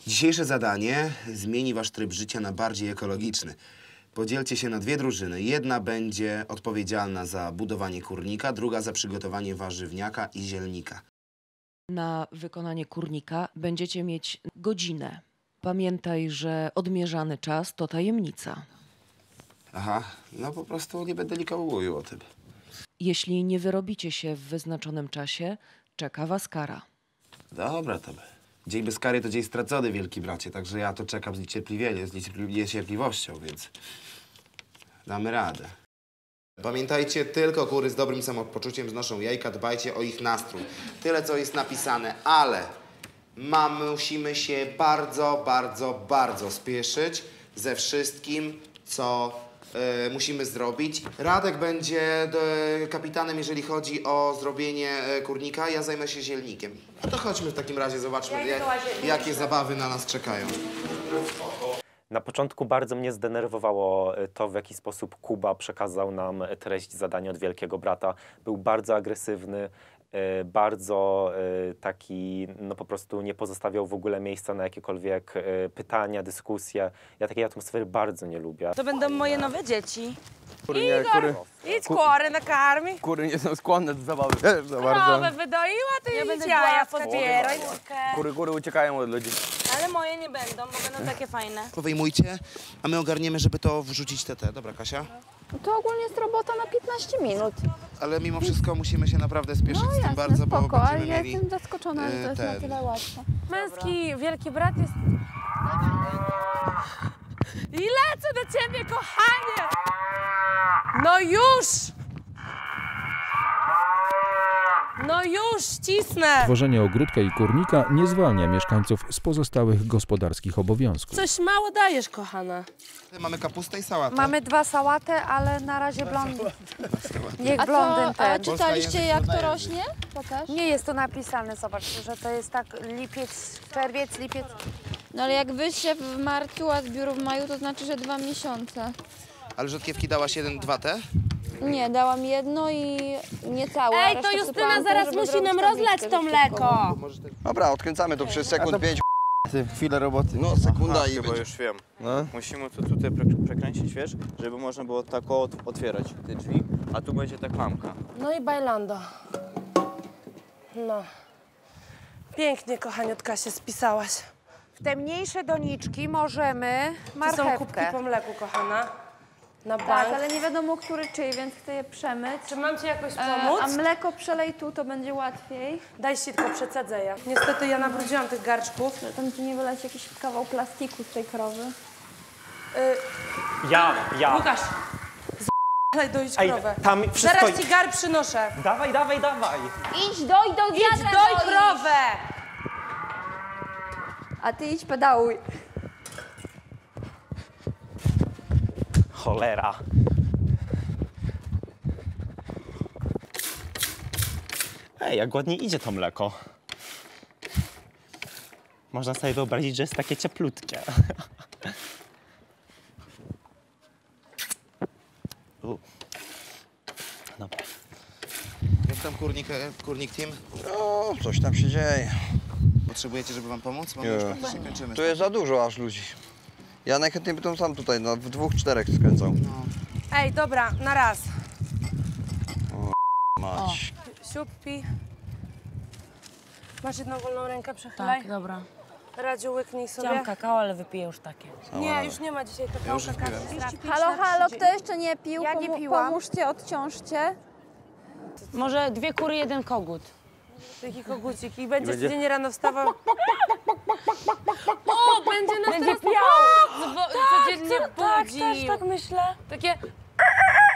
Dzisiejsze zadanie zmieni wasz tryb życia na bardziej ekologiczny. Podzielcie się na dwie drużyny. Jedna będzie odpowiedzialna za budowanie kurnika, druga za przygotowanie warzywniaka i zielnika. Na wykonanie kurnika będziecie mieć godzinę. Pamiętaj, że odmierzany czas to tajemnica. Aha, no po prostu nie będę nikomu mówił o tym. Jeśli nie wyrobicie się w wyznaczonym czasie, czeka was kara. Dobra, to dzień bez kary to dzień stracony, wielki bracie, także ja to czekam z niecierpliwością, więc damy radę. Pamiętajcie, tylko kury z dobrym samopoczuciem znoszą jajka, dbajcie o ich nastrój. Tyle, co jest napisane, ale musimy się bardzo spieszyć ze wszystkim, co musimy zrobić. Radek będzie kapitanem, jeżeli chodzi o zrobienie kurnika, ja zajmę się zielnikiem. No to chodźmy w takim razie, zobaczmy, jakie zabawy na nas czekają. Na początku bardzo mnie zdenerwowało to, w jaki sposób Kuba przekazał nam treść zadania od Wielkiego Brata. Był bardzo agresywny, bardzo taki, no po prostu nie pozostawiał w ogóle miejsca na jakiekolwiek pytania, dyskusje. Ja takiej atmosfery bardzo nie lubię. To będą moje nowe dzieci. Idź kury nakarmi. Kury nie są skłonne do zabawy, wiesz, za bardzo. Krowę wydoiła, ty ja idź jaja pozbieraj. Kury uciekają od ludzi. Ale moje nie będą, bo będą takie fajne. Wyjmujcie, a my ogarniemy, żeby to wrzucić te. Dobra, Kasia? No to ogólnie jest robota na 15 minut. Ale mimo wszystko musimy się naprawdę spieszyć No z tym jasne, bardzo, spoko, bo ale będziemy ja mieli... jestem zaskoczona, że to jest na tyle łatwe. Męski wielki brat jest... I lecę do ciebie, kochanie! No już! No już, cisnę! Tworzenie ogródka i kurnika nie zwalnia mieszkańców z pozostałych gospodarskich obowiązków. Coś mało dajesz, kochana. Mamy kapustę i sałatę. Mamy 2 sałaty, ale na razie blondyn. Niech blondyn A czytaliście, jak to rośnie? Pokaż. Nie jest to napisane, zobaczcie, że to jest tak lipiec, czerwiec, lipiec. No ale jak wyście w marcu, a zbiór w maju, to znaczy, że 2 miesiące. Ale rzodkiewki dałaś 1-2 te? Nie, dałam jedno i niecałe. Ej, to Justyna zaraz musi nam rozlać to mleko. Dobra, odkręcamy to przez sekund 5. Chwilę roboty. No, sekunda i chyba już wiem. No. Musimy to tutaj przekręcić, wiesz, żeby można było tak otwierać te drzwi, a tu będzie ta klamka. No i bailando. No. Pięknie, kochaniutka, się spisałaś. W te mniejsze doniczki możemy Tu są marchewkę. kubki po mleku, kochana. Na bank. Tak, ale nie wiadomo, który czyj, więc chcę je przemyć. Czy mam ci jakoś pomóc? A mleko przelej tu, to będzie łatwiej. Daj sitko, przecedzę je. Niestety ja nabrudziłam tych garczków. Tam ci nie wylać jakiś kawał plastiku z tej krowy. Ja. Łukasz, z***lej doić krowę. Tam wszystko... Zaraz ci gar przynoszę. Dawaj. Idź, doj do Idź, wiadra doj krowę! A ty idź pedałuj. Cholera. Ej, jak ładnie idzie to mleko. Można sobie wyobrazić, że jest takie cieplutkie. Dobra. Jak tam kurnik team? O, coś tam się dzieje. Potrzebujecie, żeby wam pomóc? Bo my już praktycznie kończymy. Tu jest za dużo aż ludzi. Ja najchętniej bym sam tutaj, no, w 2-4 skręcał. Ej, dobra, na raz. Mać. Siupi. Masz jedną wolną rękę, przechylaj. Tak, dobra. Radziu, łyknij sobie. Chciałam kakao, ale wypiję już takie. Nie, już nie ma dzisiaj kakao. Halo, kto jeszcze nie pił? Ja nie piłam. Pomóżcie, odciążcie. Może 2 kury, 1 kogut. Taki kogucik i będzie codziennie rano wstawał. O, będzie nas Będzie teraz piał. codziennie Tak, budził. też tak myślę. Takie...